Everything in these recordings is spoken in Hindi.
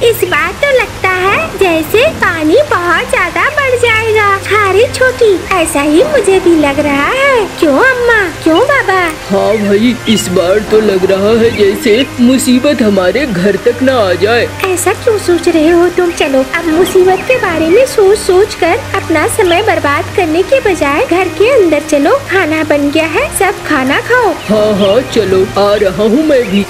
इस बार तो लगता है जैसे पानी बहुत ज्यादा बढ़ जाएगा। अरे छोटी, ऐसा ही मुझे भी लग रहा है। क्यों अम्मा, क्यों बाबा? हाँ भाई, इस बार तो लग रहा है जैसे मुसीबत हमारे घर तक न आ जाए। ऐसा क्यों सोच रहे हो तुम? चलो अब मुसीबत के बारे में सोच सोच कर अपना समय बर्बाद करने के बजाय घर के अंदर चलो। खाना बन गया है, सब खाना खाओ। हाँ हाँ चलो, आ रहा हूँ मैं भी।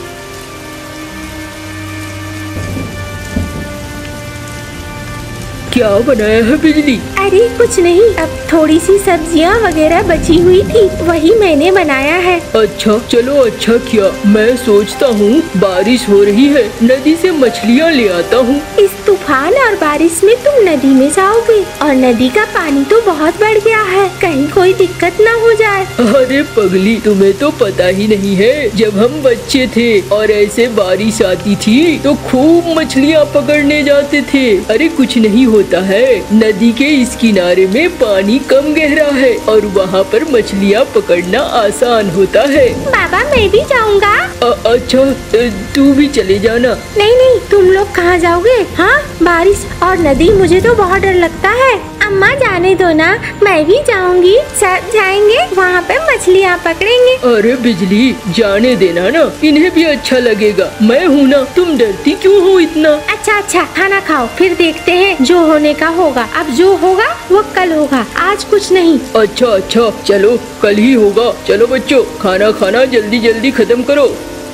क्या बनाया है बिजली? अरे कुछ नहीं, अब थोड़ी सी सब्जियां वगैरह बची हुई थी, वही मैंने बनाया है। अच्छा चलो, अच्छा किया। मैं सोचता हूँ बारिश हो रही है, नदी से मछलियाँ ले आता हूँ। इस तूफान और बारिश में तुम नदी में जाओगे और नदी का पानी तो बहुत बढ़ गया है, कहीं कोई दिक्कत न हो जाए। अरे पगली, तुम्हें तो पता ही नहीं है, जब हम बच्चे थे और ऐसे बारिश आती थी तो खूब मछलियाँ पकड़ने जाते थे। अरे कुछ नहीं होता है, नदी के इस किनारे में पानी कम गहरा है और वहाँ पर मछलियाँ पकड़ना आसान होता है। बाबा मैं भी जाऊँगा। अच्छा तू भी चले जाना। नहीं नहीं, तुम लोग कहाँ जाओगे? हाँ, बारिश और नदी, मुझे तो बहुत डर लगता है। अम्मा जाने दो ना, मैं भी जाऊंगी। सब जाएंगे, वहाँ पे मछलियाँ पकड़ेंगे। अरे बिजली, जाने देना ना, इन्हें भी अच्छा लगेगा। मैं हूँ ना, तुम डरती क्यों हो इतना? अच्छा अच्छा, खाना खाओ, फिर देखते हैं, जो होने का होगा। अब जो होगा वो कल होगा, आज कुछ नहीं। अच्छा अच्छा चलो, कल ही होगा। चलो बच्चों, खाना खाना जल्दी जल्दी खत्म करो।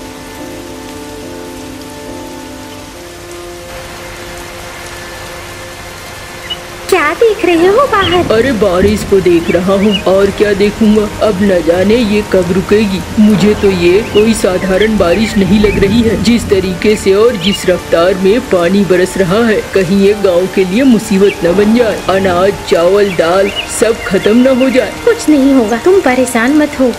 क्या देख रहे हो बाहर? अरे बारिश को देख रहा हूँ, और क्या देखूंगा। अब न जाने ये कब रुकेगी। मुझे तो ये कोई साधारण बारिश नहीं लग रही है। जिस तरीके से और जिस रफ्तार में पानी बरस रहा है, कहीं ये गांव के लिए मुसीबत न बन जाए, अनाज चावल दाल सब खत्म न हो जाए। कुछ नहीं होगा, तुम परेशान मत हो।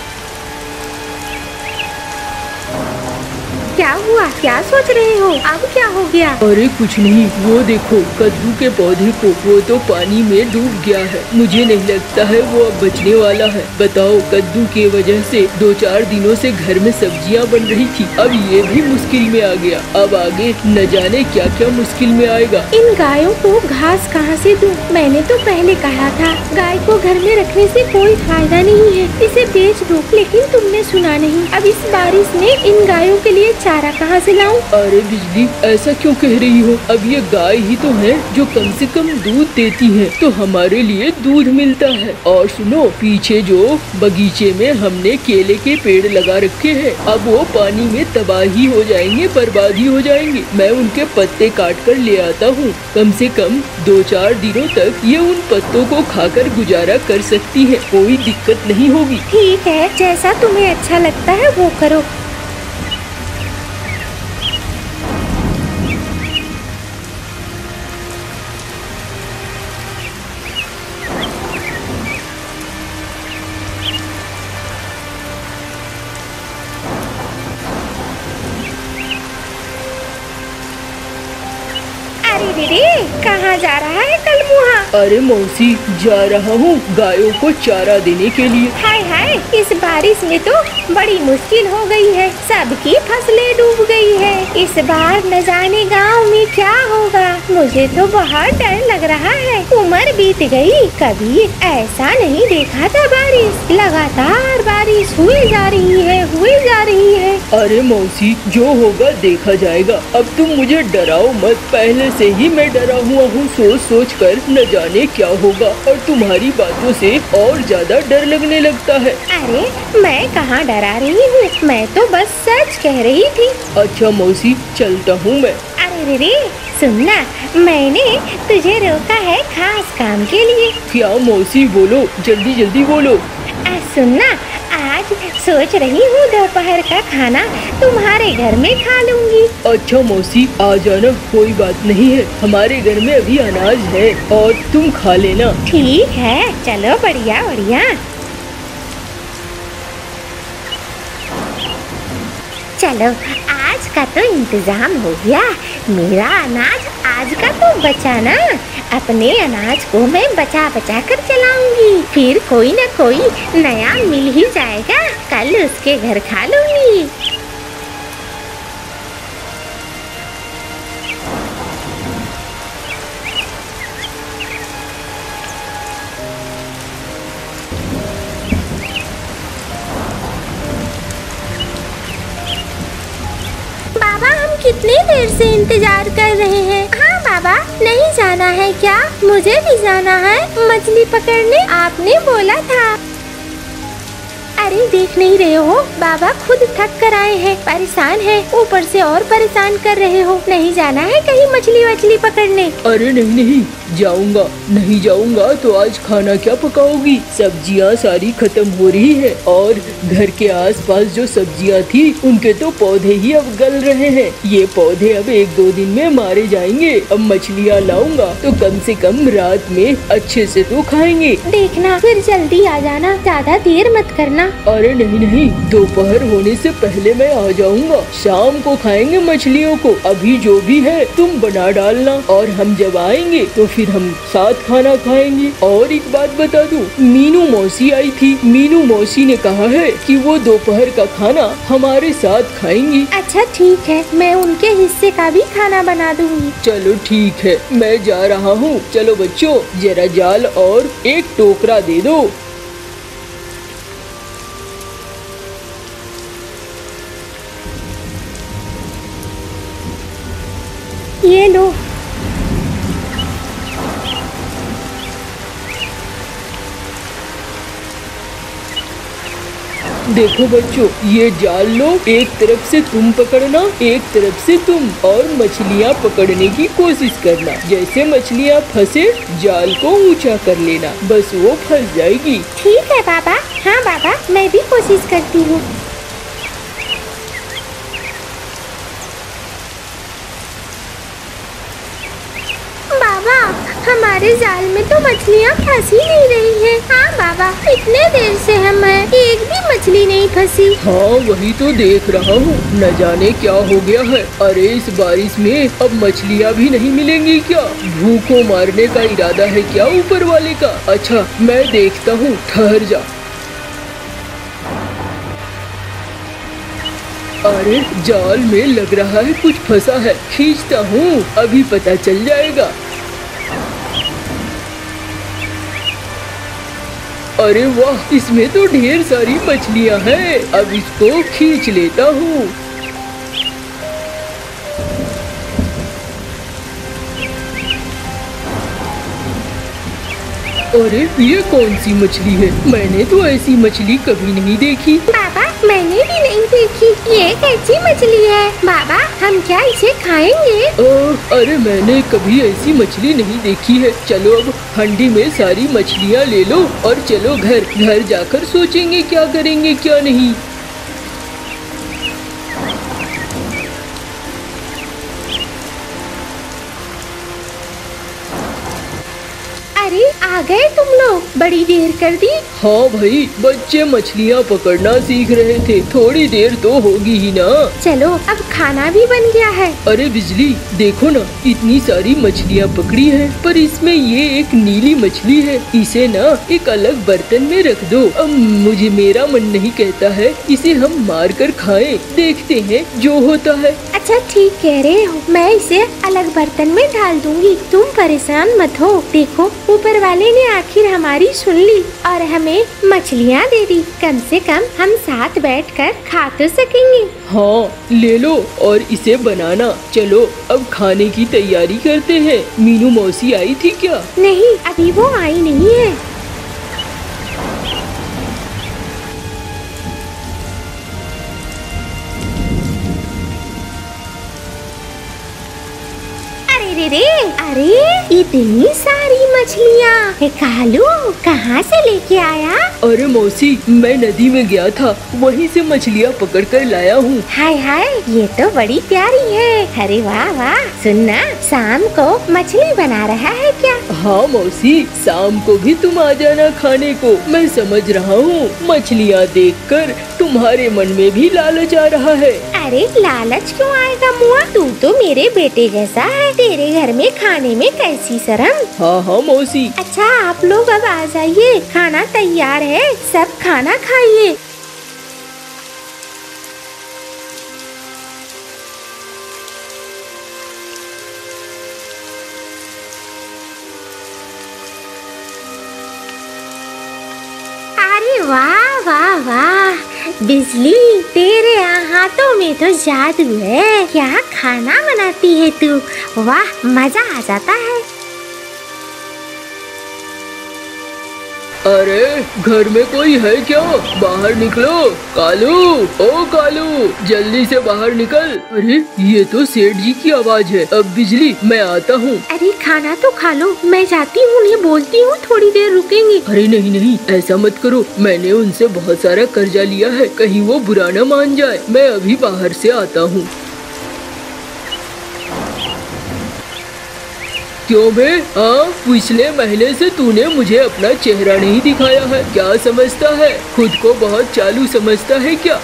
क्या हुआ, क्या सोच रहे हो? अब क्या हो गया? अरे कुछ नहीं, वो देखो कद्दू के पौधे को, वो तो पानी में डूब गया है। मुझे नहीं लगता है वो अब बचने वाला है। बताओ, कद्दू की वजह से 2-4 दिनों से घर में सब्जियां बन रही थी, अब ये भी मुश्किल में आ गया। अब आगे न जाने क्या क्या मुश्किल में आएगा। इन गायों को घास कहाँ से दूं? मैंने तो पहले कहा था, गाय को घर में रखने से कोई फायदा नहीं है, इसे बेच दो, लेकिन तुमने सुना नहीं। अब इस बारिश में इन गायों के लिए चारा कहाँ से लाऊं? अरे बिजली, ऐसा क्यों कह रही हो? अब ये गाय ही तो है जो कम से कम दूध देती है, तो हमारे लिए दूध मिलता है। और सुनो, पीछे जो बगीचे में हमने केले के पेड़ लगा रखे हैं, अब वो पानी में तबाही हो जाएंगे, बर्बादी हो जाएंगे। मैं उनके पत्ते काट कर ले आता हूँ। कम से कम 2-4 दिनों तक ये उन पत्तों को खाकर गुजारा कर सकती है, कोई दिक्कत नहीं होगी। ठीक है, जैसा तुम्हें अच्छा लगता है वो करो। कहाँ जा रहा है कलमुहा? अरे मौसी, जा रहा हूँ गायों को चारा देने के लिए। हाय हाय, इस बारिश में तो बड़ी मुश्किल हो गई है, सबकी फसलें डूब गई है। इस बार न जाने गांव में क्या होगा, मुझे तो बहुत डर लग रहा है। उम्र बीत गई, कभी ऐसा नहीं देखा था बारिश। लगातार बारिश हुई जा रही है, हुई जा रही है। अरे मौसी, जो होगा देखा जाएगा। अब तुम मुझे डराओ मत, पहले से ही मैं डरा हुआ हूँ। सोच सोच कर न जाने क्या होगा, और तुम्हारी बातों से और ज्यादा डर लगने लगता है। अरे मैं कहाँ डरा रही हूँ, मैं तो बस सच कह रही थी। अच्छा मौसी, चलता हूँ मैं। अरे रे, सुनना, मैंने तुझे रोका है खास काम के लिए। क्या मौसी, बोलो, जल्दी जल्दी बोलो। सुनना, आज सोच रही हूँ दोपहर का खाना तुम्हारे घर में खा लूँगी। अच्छा मौसी, आ जाना, कोई बात नहीं है। हमारे घर में अभी अनाज है और तुम खा लेना। ठीक है, चलो, बढ़िया बढ़िया। चलो, आज का तो इंतजाम हो गया। मेरा अनाज आज का तो बचा ना। अपने अनाज को मैं बचा बचा कर चलाऊंगी, फिर कोई न कोई नया मिल ही जाएगा, कल उसके घर खा लूंगी। कितने देर से इंतजार कर रहे हैं। हाँ बाबा, नहीं जाना है क्या? मुझे भी जाना है मछली पकड़ने, आपने बोला था। अरे देख नहीं रहे हो, बाबा खुद थक कर आए हैं, परेशान हैं, ऊपर से और परेशान कर रहे हो। नहीं जाना है कहीं मछली वछली पकड़ने? अरे नहीं जाऊंगा, नहीं जाऊंगा तो आज खाना क्या पकाओगी? सब्जियां सारी खत्म हो रही है और घर के आसपास जो सब्जियां थी उनके तो पौधे ही अब गल रहे हैं। ये पौधे अब 1-2 दिन में मारे जाएंगे। अब मछलियां लाऊंगा तो कम से कम रात में अच्छे से तो खाएंगे। देखना फिर जल्दी आ जाना, ज्यादा देर मत करना। अरे नहीं, दोपहर होने से पहले मैं आ जाऊंगा। शाम को खाएंगे मछलियों को। अभी जो भी है तुम बना डालना और हम जब आएंगे तो फिर हम साथ खाना खाएंगे। और एक बात बता दूं, मीनू मौसी आई थी। मीनू मौसी ने कहा है कि वो दोपहर का खाना हमारे साथ खाएंगी। अच्छा ठीक है, मैं उनके हिस्से का भी खाना बना दूंगी। चलो ठीक है, मैं जा रहा हूँ। चलो बच्चों, जरा जाल और एक टोकरा दे दो। ये लो। देखो बच्चों, ये जाल लो। एक तरफ से तुम पकड़ना, एक तरफ से तुम, और मछलियाँ पकड़ने की कोशिश करना। जैसे मछलियाँ फंसे जाल को ऊंचा कर लेना, बस वो फंस जाएगी। ठीक है बाबा। हाँ बाबा, मैं भी कोशिश करती हूँ। बाबा, हमारे जाल में तो मछलियाँ फंस ही नहीं रही हैं। हाँ बाबा, इतने देर से हम हैं, एक भी मछली नहीं फंसी। हाँ वही तो देख रहा हूँ, न जाने क्या हो गया है। अरे इस बारिश में अब मछलियाँ भी नहीं मिलेंगी क्या? भूखों मारने का इरादा है क्या ऊपर वाले का? अच्छा मैं देखता हूँ, ठहर जा। अरे जाल में लग रहा है कुछ फंसा है, खींचता हूँ, अभी पता चल जाएगा। अरे वाह, इसमें तो ढेर सारी मछलियाँ हैं। अब इसको खींच लेता हूँ। अरे ये कौन सी मछली है? मैंने तो ऐसी मछली कभी नहीं देखी। बाबा, मैंने भी नहीं देखी। ये कैसी मछली है बाबा? हम क्या इसे खाएंगे? अरे मैंने कभी ऐसी मछली नहीं देखी है। चलो अब हंडी में सारी मछलियाँ ले लो और चलो घर जाकर सोचेंगे क्या करेंगे क्या नहीं। अरे आ गए तुम लोग, बड़ी देर कर दी। हाँ भाई, बच्चे मछलियाँ पकड़ना सीख रहे थे, थोड़ी देर तो होगी ही ना। चलो अब खाना भी बन गया है। अरे बिजली, देखो ना, इतनी सारी मछलियाँ पकड़ी हैं, पर इसमें ये एक नीली मछली है। इसे ना एक अलग बर्तन में रख दो। अब मेरा मन नहीं कहता है इसे हम मार कर खाएं। देखते हैं जो होता है। अच्छा ठीक कह रहे हो, मैं इसे अलग बर्तन में डाल दूंगी, तुम परेशान मत हो। देखो ऊपर वाले ने आखिर हमारी सुन ली और हमें मछलियाँ दे दी। कम से कम हम साथ बैठकर खा तो सकेंगे। हाँ ले लो और इसे बनाना। चलो अब खाने की तैयारी करते हैं। मीनू मौसी आई थी क्या? नहीं, अभी वो आई नहीं है। अरे इतनी सारी मछलियाँ, कालू कहाँ से लेके आया? अरे मौसी, मैं नदी में गया था, वहीं से मछलियाँ पकड़ कर लाया हूँ। हाय हाय, ये तो बड़ी प्यारी है। अरे वाह वाह, सुनना, शाम को मछली बना रहा है क्या? हाँ मौसी, शाम को भी तुम आ जाना खाने को। मैं समझ रहा हूँ मछलियाँ देखकर तुम्हारे मन में भी लालच आ रहा है। अरे लालच क्यों आएगा मुआ, तू तो मेरे बेटे जैसा है। तेरे घर में खाने में कैसी शर्म। हाँ हाँ मौसी। अच्छा आप लोग अब आ जाइए, खाना तैयार है, सब खाना खाइए। अरे वाह वाह वाह, बिजली, तेरे हाथों में तो जादू है। क्या खाना बनाती है तू, वाह मजा आ जाता है। अरे घर में कोई है क्या? बाहर निकलो। कालू, ओ कालू, जल्दी से बाहर निकल। अरे ये तो सेठ जी की आवाज है। अब बिजली, मैं आता हूँ। अरे खाना तो खा लो, मैं जाती हूँ, उन्हें बोलती हूँ थोड़ी देर रुकेंगे। अरे नहीं नहीं, ऐसा मत करो। मैंने उनसे बहुत सारा कर्जा लिया है, कहीं वो बुरा न मान जाए। मैं अभी बाहर से आता हूँ। क्यों बे? हाँ, पिछले महीने से तूने मुझे अपना चेहरा नहीं दिखाया है। क्या समझता है? खुद को बहुत चालू समझता है क्या?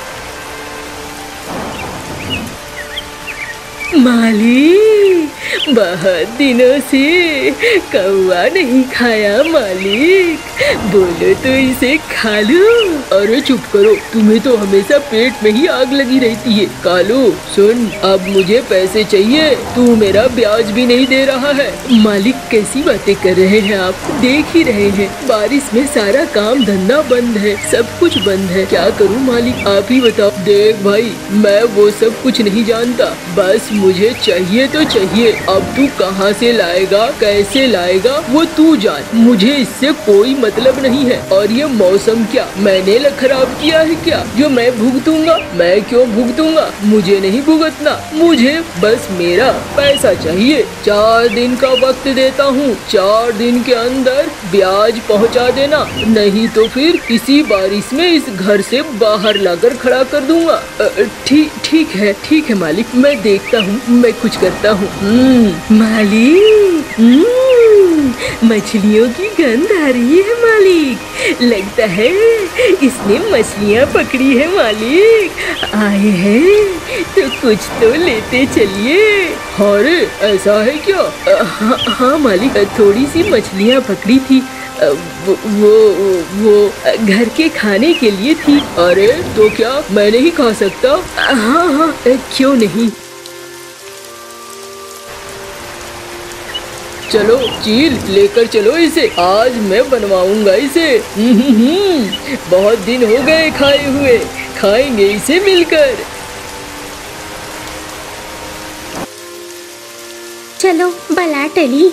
मालिक, बहुत दिनों से कौवा नहीं खाया मालिक, बोलो तो इसे खा लो। अरे चुप करो, तुम्हें तो हमेशा पेट में ही आग लगी रहती है। कालू सुन, अब मुझे पैसे चाहिए, तू मेरा ब्याज भी नहीं दे रहा है। मालिक कैसी बातें कर रहे हैं आप, देख ही रहे हैं बारिश में सारा काम धंधा बंद है, सब कुछ बंद है। क्या करूं मालिक, आप ही बताओ। देख भाई, मैं वो सब कुछ नहीं जानता, बस मुझे चाहिए तो चाहिए। अब तू कहाँ से लाएगा, कैसे लाएगा, वो तू जान, मुझे इससे कोई मतलब नहीं है। और ये मौसम क्या मैंने खराब किया है क्या जो मैं भुगतूंगा? मैं क्यों भुगतूंगा, मुझे नहीं भुगतना। मुझे बस मेरा पैसा चाहिए। 4 दिन का वक्त देता हूँ, 4 दिन के अंदर ब्याज पहुँचा देना, नहीं तो फिर इसी बारिश में इस घर से बाहर लाकर खड़ा कर दूंगा। ठीक है मालिक, मैं देखता हूँ, मैं कुछ करता हूँ। मालिक, मछलियों की गंध आ रही है मालिक, लगता है इसने मछलियाँ पकड़ी है मालिक। आए हैं तो कुछ तो लेते चलिए। अरे ऐसा है क्या? हाँ मालिक, थोड़ी सी मछलियाँ पकड़ी थी, वो घर के खाने के लिए थी। अरे तो क्या मैं नहीं खा सकता? हाँ, क्यों नहीं। चलो चील, लेकर चलो इसे, आज मैं बनवाऊंगा इसे। बहुत दिन हो गए खाए हुए, खाएंगे इसे मिलकर। चलो बला टली।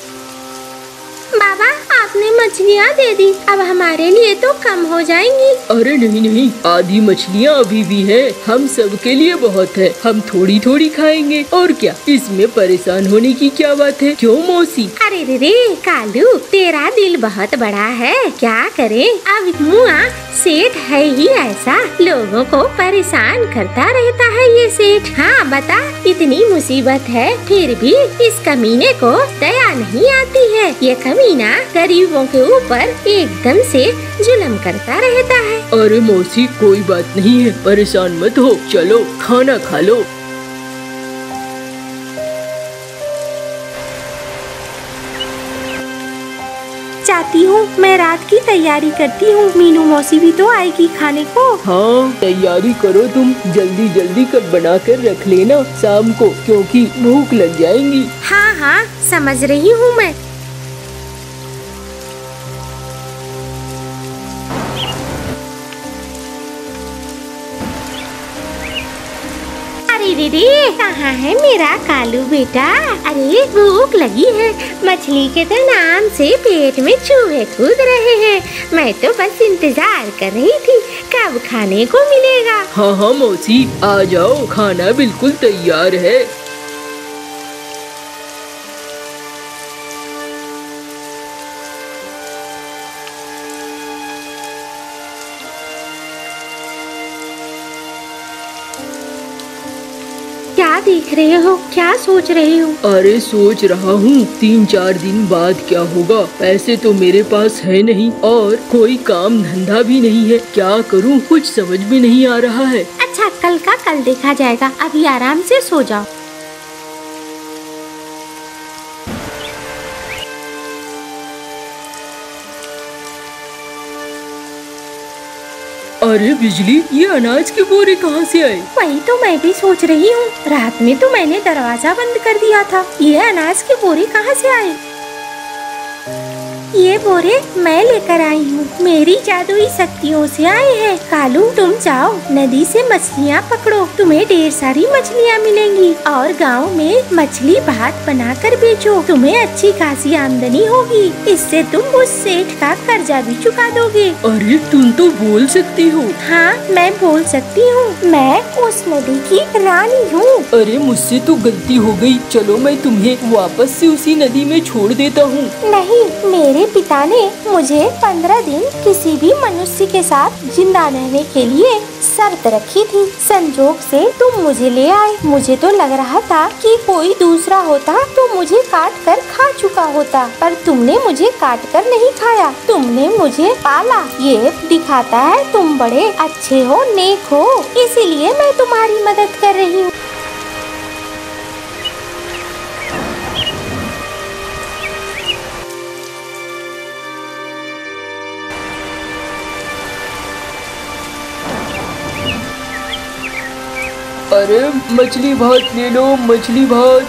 बाबा, आपने मछलियाँ दे दी, अब हमारे लिए तो कम हो जाएंगी। अरे नहीं, आधी मछलियाँ अभी भी है, हम सबके लिए बहुत है, हम थोड़ी थोड़ी खाएंगे और क्या, इसमें परेशान होने की क्या बात है, क्यों मौसी? अरे रे कालू, तेरा दिल बहुत बड़ा है, क्या करे। अब मुआ सेठ है ही ऐसा, लोगों को परेशान करता रहता है ये सेठ। हाँ बता, इतनी मुसीबत है फिर भी इस कमीने को दया नहीं आती है। ये कमीना गरीबों के ऊपर एकदम से जुल्म करता रहता है। अरे मौसी, कोई बात नहीं है, परेशान मत हो, चलो खाना खा लो। चाहती हूँ मैं रात की तैयारी करती हूँ, मीनू मौसी भी तो आएगी खाने को। हाँ तैयारी करो तुम, जल्दी जल्दी कब बना कर रख लेना शाम को, क्योंकि भूख लग जाएंगी। हाँ समझ रही हूँ मैं। रे कहाँ है मेरा कालू बेटा? अरे भूख लगी है, मछली के तो नाम से पेट में चूहे कूद रहे हैं। मैं तो बस इंतजार कर रही थी कब खाने को मिलेगा। हाँ मौसी, आ जाओ, खाना बिल्कुल तैयार है। क्या देख रहे हो, क्या सोच रहे हो? अरे सोच रहा हूँ 3-4 दिन बाद क्या होगा। पैसे तो मेरे पास है नहीं और कोई काम धंधा भी नहीं है, क्या करूँ कुछ समझ में नहीं आ रहा है। अच्छा कल का कल देखा जाएगा, अभी आराम से सो जाओ। अरे बिजली, ये अनाज के बोरे कहाँ से आए? वही तो मैं भी सोच रही हूँ, रात में तो मैंने दरवाजा बंद कर दिया था, ये अनाज के बोरे कहाँ से आए? ये बोरे मैं लेकर आई हूँ, मेरी जादुई शक्तियों से आए हैं। कालू तुम जाओ नदी से मछलियाँ पकड़ो, तुम्हें ढेर सारी मछलियाँ मिलेंगी और गांव में मछली भात बनाकर बेचो, तुम्हें अच्छी खासी आमदनी होगी। इससे तुम उस सेठ का कर्जा भी चुका दोगे। अरे तुम तो बोल सकती हो। हाँ मैं बोल सकती हूँ, मैं उस नदी की रानी हूँ। अरे मुझसे तो गलती हो गई, चलो मैं तुम्हें वापस से उसी नदी में छोड़ देता हूँ। नहीं, मेरे पिता ने मुझे 15 दिन किसी भी मनुष्य के साथ जिंदा रहने के लिए शर्त रखी थी। संजोग से तुम मुझे ले आए। मुझे तो लग रहा था कि कोई दूसरा होता तो मुझे काट कर खा चुका होता, पर तुमने मुझे काट कर नहीं खाया, तुमने मुझे पाला। ये दिखाता है तुम बड़े अच्छे हो, नेक हो, इसीलिए मैं तुम्हारी मदद कर रही हूँ। अरे मछली भात ले लो, मछली भात।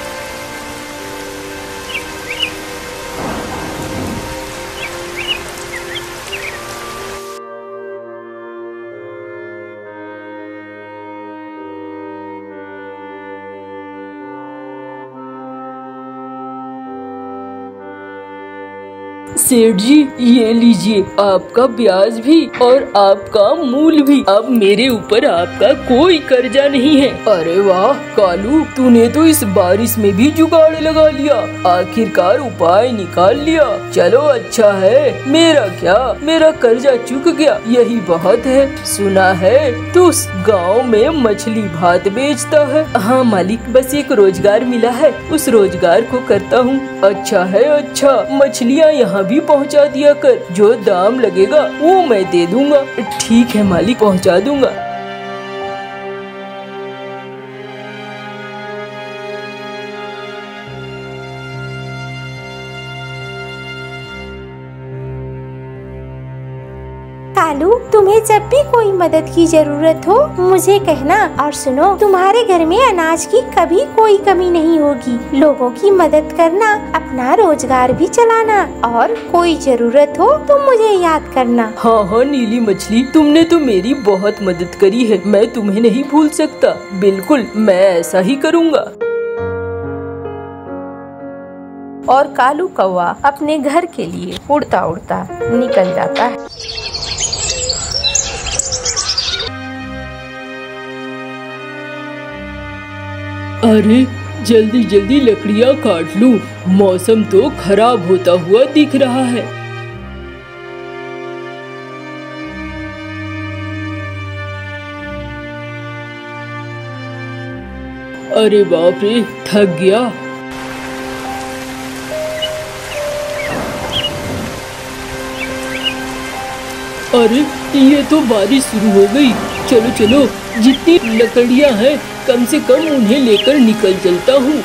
सेठ जी ये लीजिए आपका ब्याज भी और आपका मूल भी। अब मेरे ऊपर आपका कोई कर्जा नहीं है। अरे वाह कालू, तूने तो इस बारिश में भी जुगाड़ लगा लिया, आखिरकार उपाय निकाल लिया। चलो अच्छा है, मेरा क्या, मेरा कर्जा चुक गया, यही बहुत है। सुना है तू उस गाँव में मछली भात बेचता है। हाँ मालिक, बस एक रोजगार मिला है, उस रोजगार को करता हूँ। अच्छा है अच्छा, मछलियाँ यहाँ भी पहुँचा दिया कर, जो दाम लगेगा वो मैं दे दूंगा। ठीक है मालिक, पहुँचा दूंगा। कालू तुम्हें जब भी कोई मदद की जरूरत हो मुझे कहना। और सुनो, तुम्हारे घर में अनाज की कभी कोई कमी नहीं होगी। लोगों की मदद करना, अपना रोजगार भी चलाना, और कोई जरूरत हो तो मुझे याद करना। हाँ हाँ नीली मछली, तुमने तो मेरी बहुत मदद करी है, मैं तुम्हें नहीं भूल सकता। बिल्कुल मैं ऐसा ही करूँगा। और कालू कौवा अपने घर के लिए उड़ता उड़ता निकल जाता है। अरे जल्दी जल्दी लकड़ियाँ काट लूं, मौसम तो खराब होता हुआ दिख रहा है। अरे बाप रे, थक गया। अरे ये तो बारिश शुरू हो गई। चलो चलो, जितनी लकड़ियाँ हैं कम से कम उन्हें लेकर निकल चलता हूँ।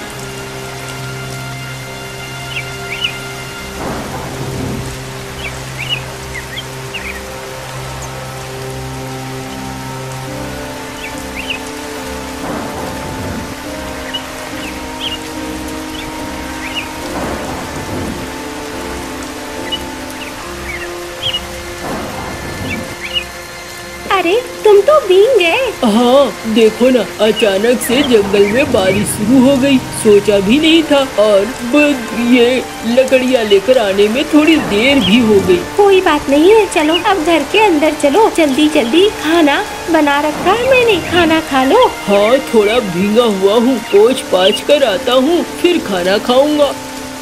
अरे तुम तो भीग गए। हाँ देखो ना, अचानक से जंगल में बारिश शुरू हो गई, सोचा भी नहीं था, और ये लकड़ियाँ लेकर आने में थोड़ी देर भी हो गई। कोई बात नहीं है, चलो अब घर के अंदर चलो, जल्दी जल्दी खाना बना रखा है मैंने, खाना खा लो। हाँ थोड़ा भीगा हुआ हूँ, पोंछ पाछ कर आता हूँ, फिर खाना खाऊंगा।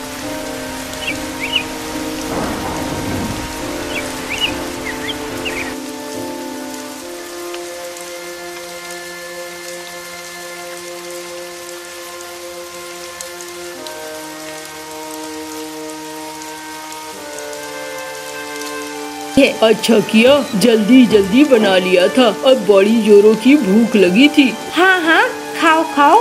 अच्छा किया, जल्दी जल्दी बना लिया था, अब बड़ी जोरों की भूख लगी थी। हाँ हाँ खाओ खाओ।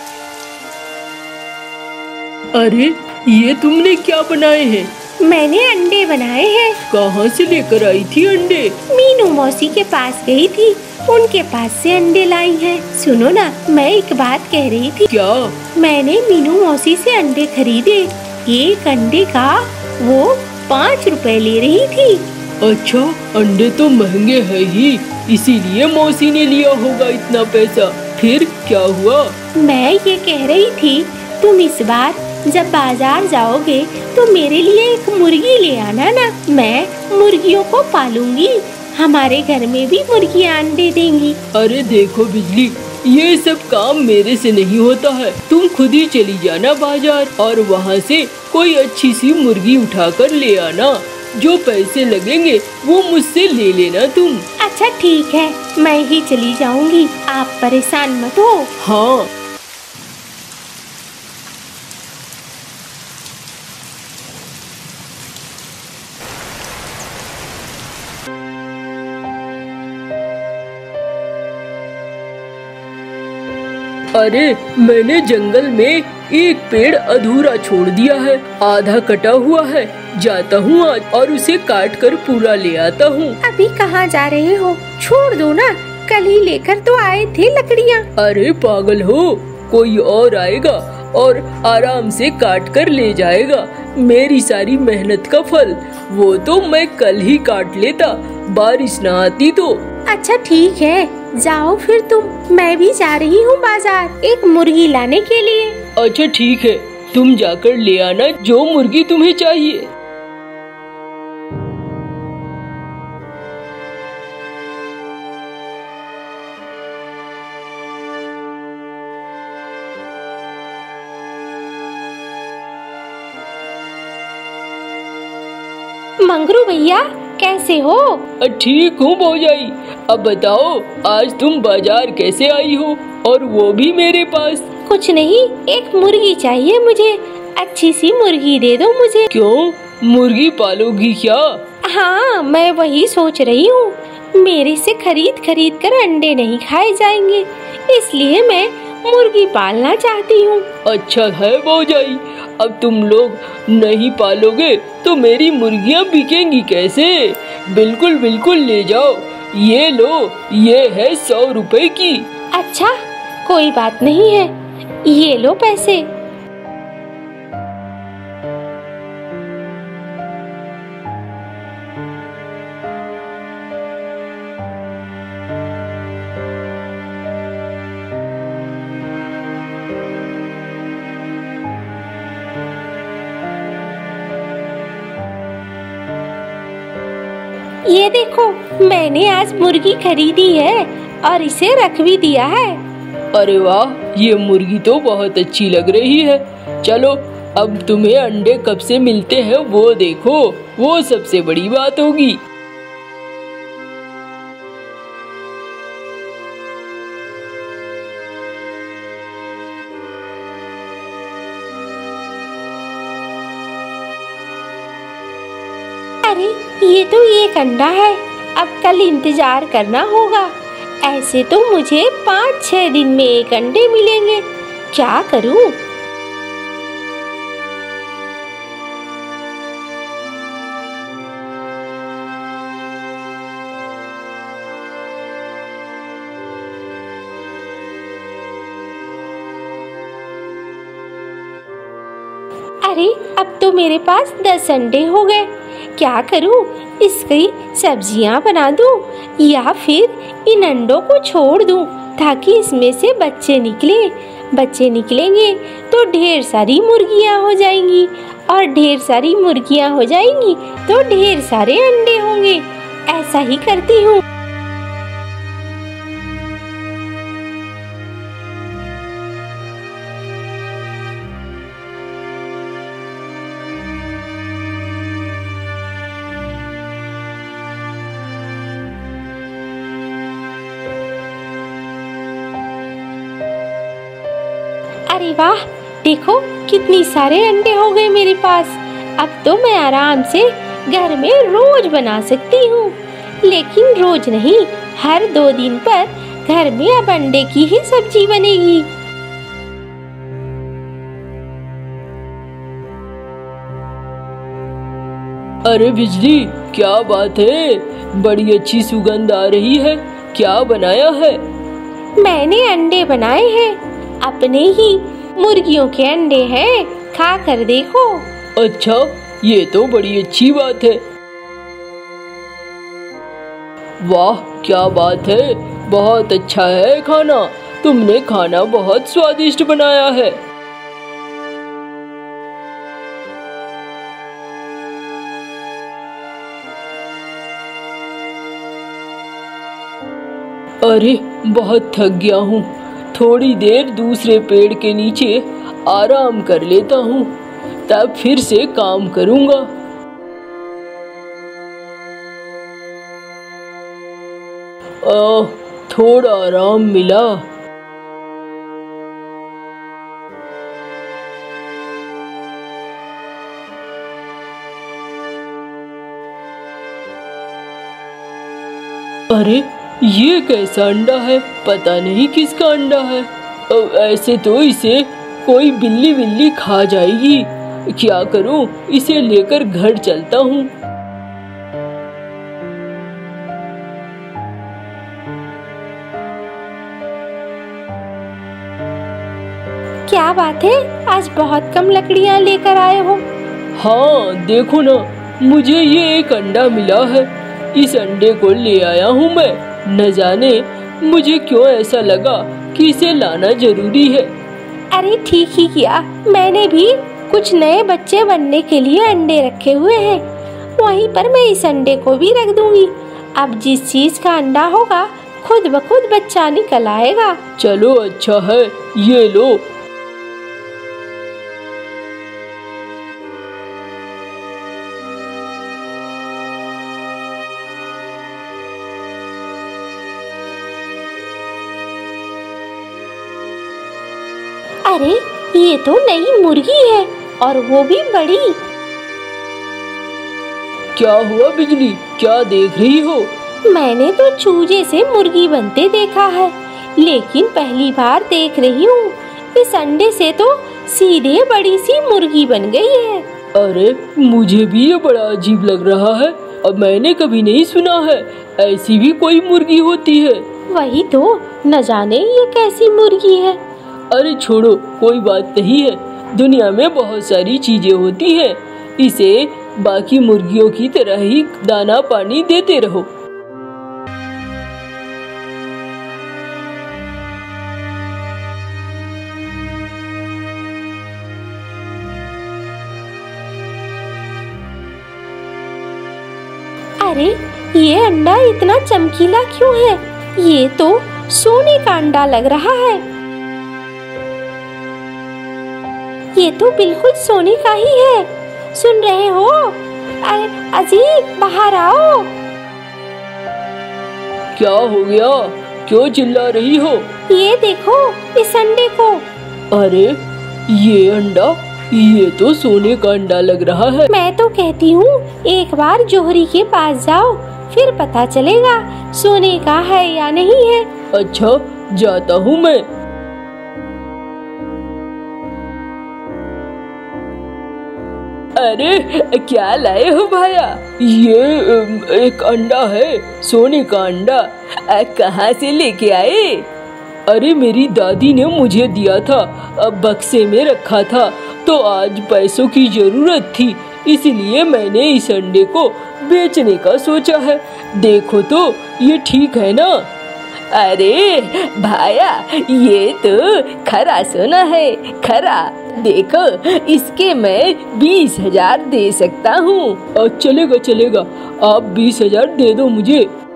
अरे ये तुमने क्या बनाए हैं? मैंने अंडे बनाए हैं। कहाँ से लेकर आई थी अंडे? मीनू मौसी के पास गई थी, उनके पास से अंडे लाई हैं। सुनो ना, मैं एक बात कह रही थी। क्या? मैंने मीनू मौसी से अंडे खरीदे, एक अंडे का वो 5 रुपए ले रही थी। अच्छा, अंडे तो महंगे हैं ही, इसीलिए मौसी ने लिया होगा इतना पैसा। फिर क्या हुआ? मैं ये कह रही थी, तुम इस बार जब बाजार जाओगे तो मेरे लिए एक मुर्गी ले आना ना। मैं मुर्गियों को पालूंगी, हमारे घर में भी मुर्गियाँ अंडे देंगी। अरे देखो बिजली, ये सब काम मेरे से नहीं होता है। तुम खुद ही चली जाना बाजार और वहाँ से कोई अच्छी सी मुर्गी उठाकर ले आना। जो पैसे लगेंगे वो मुझसे ले लेना तुम। अच्छा ठीक है, मैं ही चली जाऊंगी, आप परेशान मत हो। हाँ। अरे मैंने जंगल में एक पेड़ अधूरा छोड़ दिया है, आधा कटा हुआ है। जाता हूँ आज और उसे काट कर पूरा ले आता हूँ। अभी कहाँ जा रहे हो? छोड़ दो ना, कल ही लेकर तो आए थे लकड़ियाँ। अरे पागल हो, कोई और आएगा और आराम से काट कर ले जाएगा। मेरी सारी मेहनत का फल वो तो मैं कल ही काट लेता, बारिश न आती तो। अच्छा ठीक है, जाओ फिर तुम, मैं भी जा रही हूँ बाजार एक मुर्गी लाने के लिए। अच्छा ठीक है, तुम जाकर ले आना जो मुर्गी तुम्हें चाहिए। मंगरू भैया कैसे हो? ठीक हूँ भौजाई। अब बताओ, आज तुम बाजार कैसे आई हो और वो भी मेरे पास? कुछ नहीं, एक मुर्गी चाहिए मुझे, अच्छी सी मुर्गी दे दो मुझे। क्यों, मुर्गी पालोगी क्या? हाँ, मैं वही सोच रही हूँ। मेरे से खरीद खरीद कर अंडे नहीं खाए जाएंगे, इसलिए मैं मुर्गी पालना चाहती हूँ। अच्छा है भौजाई, अब तुम लोग नहीं पालोगे तो मेरी मुर्गियाँ बिकेंगी कैसे? बिल्कुल बिल्कुल ले जाओ, ये लो, ये है 100 रुपए की। अच्छा कोई बात नहीं है, ये लो पैसे। ये देखो, मैंने आज मुर्गी खरीदी है और इसे रख भी दिया है। अरे वाह, ये मुर्गी तो बहुत अच्छी लग रही है। चलो अब तुम्हें अंडे कब से मिलते हैं वो देखो, वो सबसे बड़ी बात होगी। अरे ये तो एक अंडा है, अब कल इंतजार करना होगा। ऐसे तो मुझे 5-6 दिन में एक अंडे मिलेंगे, क्या करूं? अरे अब तो मेरे पास 10 अंडे हो गए, क्या करूं? इसकी सब्जियां बना दूं या फिर इन अंडों को छोड़ दूं ताकि इसमें से बच्चे निकले। बच्चे निकलेंगे तो ढेर सारी मुर्गियां हो जाएंगी और ढेर सारी मुर्गियां हो जाएंगी तो ढेर सारे अंडे होंगे। ऐसा ही करती हूँ। अरे वाह, देखो कितनी सारे अंडे हो गए मेरे पास। अब तो मैं आराम से घर में रोज बना सकती हूँ, लेकिन रोज नहीं, हर 2 दिन पर घर में अब अंडे की ही सब्जी बनेगी। अरे बिजली, क्या बात है, बड़ी अच्छी सुगंध आ रही है। क्या बनाया है? मैंने अंडे बनाए हैं, अपने ही मुर्गियों के अंडे हैं, खा कर देखो। अच्छा, ये तो बड़ी अच्छी बात है। वाह क्या बात है, बहुत अच्छा है खाना। तुमने खाना बहुत स्वादिष्ट बनाया है। अरे बहुत थक गया हूँ, थोड़ी देर दूसरे पेड़ के नीचे आराम कर लेता हूँ, तब फिर से काम करूँगा। थोड़ा आराम मिला। अरे ये कैसा अंडा है, पता नहीं किसका अंडा है। ऐसे तो इसे कोई बिल्ली विल्ली खा जाएगी। क्या करूं, इसे लेकर घर चलता हूँ। क्या बात है, आज बहुत कम लकड़ियाँ लेकर आए हो। हाँ देखो ना, मुझे ये एक अंडा मिला है, इस अंडे को ले आया हूँ मैं। न जाने मुझे क्यों ऐसा लगा कि इसे लाना जरूरी है। अरे ठीक ही किया, मैंने भी कुछ नए बच्चे बनने के लिए अंडे रखे हुए हैं, वहीं पर मैं इस अंडे को भी रख दूंगी। अब जिस चीज का अंडा होगा खुद ब खुद बच्चा निकल आएगा। चलो अच्छा है, ये लो। अरे ये तो नई मुर्गी है, और वो भी बड़ी। क्या हुआ बिजली, क्या देख रही हो? मैंने तो चूजे से मुर्गी बनते देखा है, लेकिन पहली बार देख रही हूँ इस अंडे से तो सीधे बड़ी सी मुर्गी बन गई है। अरे मुझे भी ये बड़ा अजीब लग रहा है, अब मैंने कभी नहीं सुना है ऐसी भी कोई मुर्गी होती है। वही तो, न जाने ये कैसी मुर्गी है। अरे छोड़ो, कोई बात नहीं है, दुनिया में बहुत सारी चीजें होती हैं, इसे बाकी मुर्गियों की तरह ही दाना पानी देते रहो। अरे ये अंडा इतना चमकीला क्यों है? ये तो सोने का अंडा लग रहा है। ये तो बिल्कुल सोने का ही है। सुन रहे हो? अरे अजीब, बाहर आओ। क्या हो गया, क्यों चिल्ला रही हो? ये देखो इस अंडे को। अरे ये अंडा, ये तो सोने का अंडा लग रहा है। मैं तो कहती हूँ एक बार जोहरी के पास जाओ, फिर पता चलेगा सोने का है या नहीं है। अच्छा जाता हूँ मैं। अरे क्या लाए हो भाया? ये एक अंडा है, सोने का अंडा। कहाँ से लेके आए? अरे मेरी दादी ने मुझे दिया था, अब बक्से में रखा था, तो आज पैसों की जरूरत थी, इसलिए मैंने इस अंडे को बेचने का सोचा है। देखो तो ये ठीक है ना? अरे भाया, ये तो खरा सोना है, खरा। देखो इसके मैं 20,000 दे सकता हूँ। चलेगा चलेगा, आप 20,000 दे दो मुझे।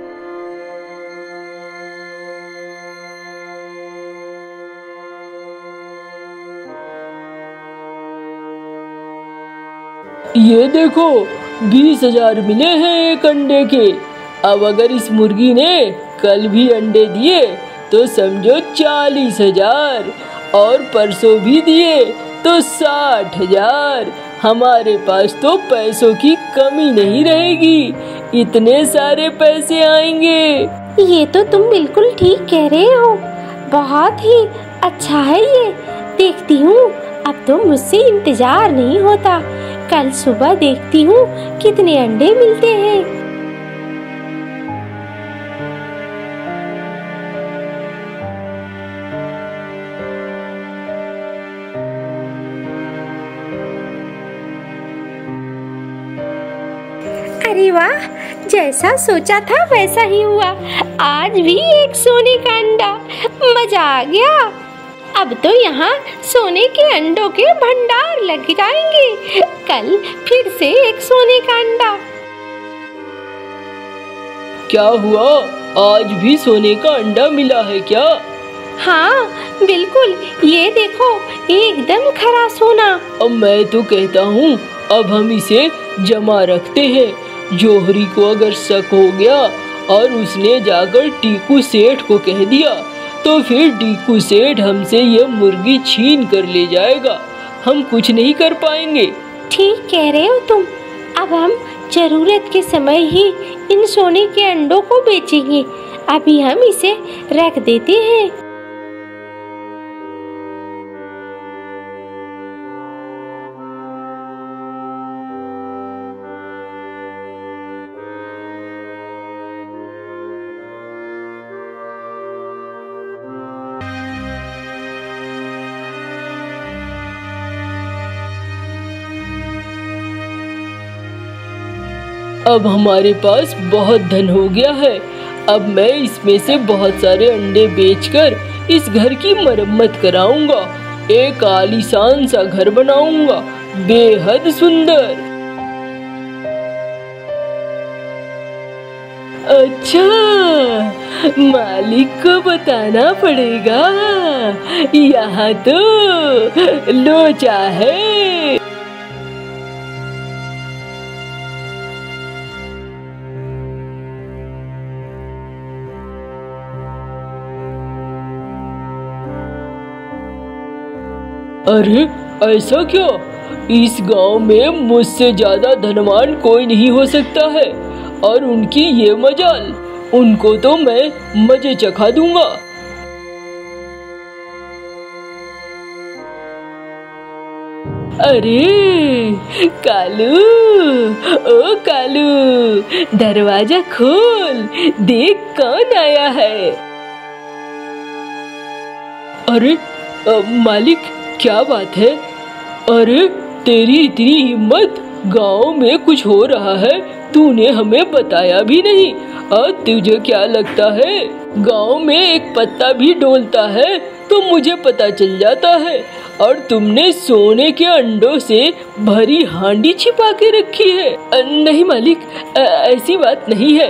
ये देखो 20,000 मिले हैं एक अंडे के। अब अगर इस मुर्गी ने कल भी अंडे दिए तो समझो 40,000, और परसों भी दिए तो 60,000। हमारे पास तो पैसों की कमी नहीं रहेगी, इतने सारे पैसे आएंगे। ये तो तुम बिल्कुल ठीक कह रहे हो, बहुत ही अच्छा है ये। देखती हूँ, अब तो मुझसे इंतजार नहीं होता, कल सुबह देखती हूँ कितने अंडे मिलते हैं। अरे वाह, जैसा सोचा था वैसा ही हुआ। आज भी एक सोने का अंडा, मजा आ गया। अब तो यहाँ सोने के अंडों के भंडार लग जाएंगे। कल फिर से एक सोने का अंडा। क्या हुआ, आज भी सोने का अंडा मिला है क्या? हाँ बिल्कुल, ये देखो एकदम खरा सोना। अब मैं तो कहता हूँ अब हम इसे जमा रखते हैं। जौहरी को अगर शक हो गया और उसने जाकर टीकू सेठ को कह दिया तो फिर टीकू सेठ हमसे यह मुर्गी छीन कर ले जाएगा। हम कुछ नहीं कर पाएंगे। ठीक कह रहे हो तुम। अब हम जरूरत के समय ही इन सोने के अंडों को बेचेंगे। अभी हम इसे रख देते हैं। अब हमारे पास बहुत धन हो गया है। अब मैं इसमें से बहुत सारे अंडे बेचकर इस घर की मरम्मत कराऊंगा। एक आलीशान सा घर बनाऊंगा, बेहद सुंदर। अच्छा, मालिक को बताना पड़ेगा। यहाँ तो लोचा है। अरे ऐसा क्या? इस गांव में मुझसे ज्यादा धनवान कोई नहीं हो सकता है। और उनकी ये मजाल, उनको तो मैं मजे चखा दूंगा। अरे कालू, ओ कालू, दरवाजा खोल, देख कौन आया है। अरे मालिक, क्या बात है? अरे तेरी इतनी हिम्मत, गांव में कुछ हो रहा है, तूने हमें बताया भी नहीं। और तुझे क्या लगता है गांव में एक पत्ता भी डोलता है तो मुझे पता चल जाता है? और तुमने सोने के अंडों से भरी हांडी छिपा के रखी है। नहीं मालिक, ऐसी बात नहीं है।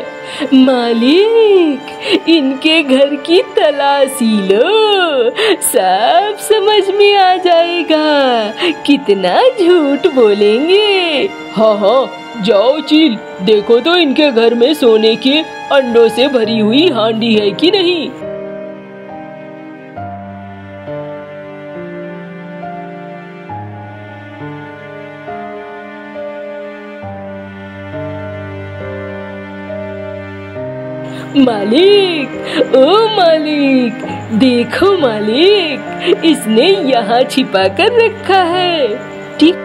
मालिक, इनके घर की तलाशी लो, सब समझ में आ जाएगा। कितना झूठ बोलेंगे। हाँ हाँ, जाओ चील, देखो तो इनके घर में सोने के अंडों से भरी हुई हांडी है कि नहीं। मालिक, ओ मालिक, देखो मालिक, इसने यहाँ छिपा कर रखा है। ठीक।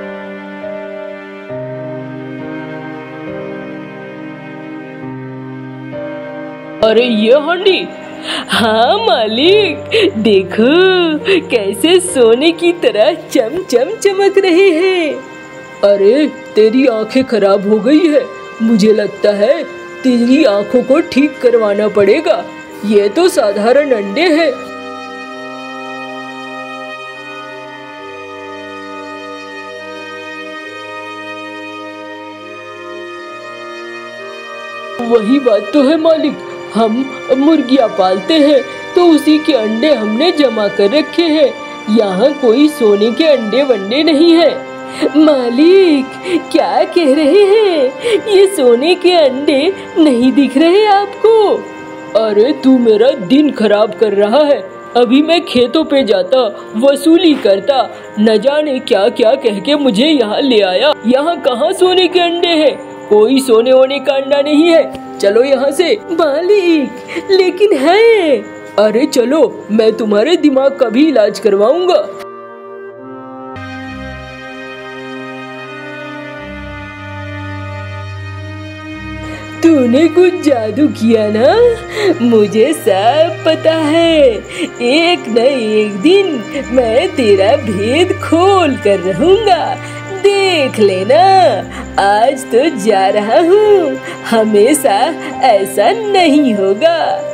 अरे ये हांडी? हाँ मालिक, देखो कैसे सोने की तरह चमचम चमक रहे हैं। अरे तेरी आंखें खराब हो गई है, मुझे लगता है तेरी आंखों को ठीक करवाना पड़ेगा। ये तो साधारण अंडे हैं। वही बात तो है मालिक, हम मुर्गियाँ पालते हैं तो उसी के अंडे हमने जमा कर रखे हैं। यहाँ कोई सोने के अंडे वंडे नहीं है। मालिक, क्या कह रहे हैं? ये सोने के अंडे नहीं दिख रहे आपको? अरे तू मेरा दिन खराब कर रहा है। अभी मैं खेतों पे जाता, वसूली करता, न जाने क्या क्या कह के मुझे यहाँ ले आया। यहाँ कहाँ सोने के अंडे हैं? कोई सोने वोने का अंडा नहीं है। चलो यहाँ से। मालिक, लेकिन है। अरे चलो, मैं तुम्हारे दिमाग का भी इलाज करवाऊंगा। तूने कुछ जादू किया ना, मुझे सब पता है। एक न एक दिन मैं तेरा भेद खोल कर रहूंगा। देख लेना, आज तो जा रहा हूँ, हमेशा ऐसा नहीं होगा।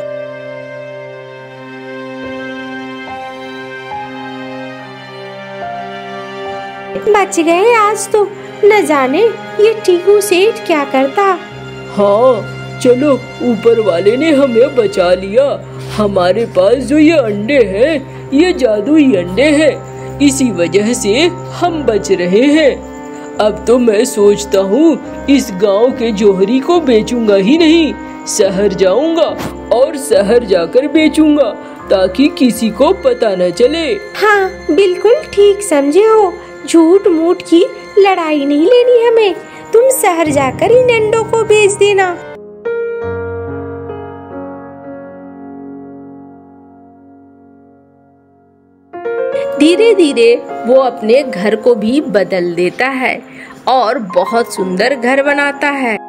बच गए आज तो। न जाने ये टीकू सेठ क्या करता। हाँ चलो, ऊपर वाले ने हमें बचा लिया। हमारे पास जो ये अंडे हैं, ये जादुई अंडे हैं, इसी वजह से हम बच रहे हैं। अब तो मैं सोचता हूँ इस गांव के जौहरी को बेचूंगा ही नहीं, शहर जाऊंगा और शहर जाकर बेचूंगा ताकि किसी को पता न चले। हाँ बिल्कुल ठीक समझे हो, झूठ मूठ की लड़ाई नहीं लेनी हमें। तुम शहर जाकर इन अंडों को बेच देना। धीरे धीरे वो अपने घर को भी बदल देता है और बहुत सुंदर घर बनाता है।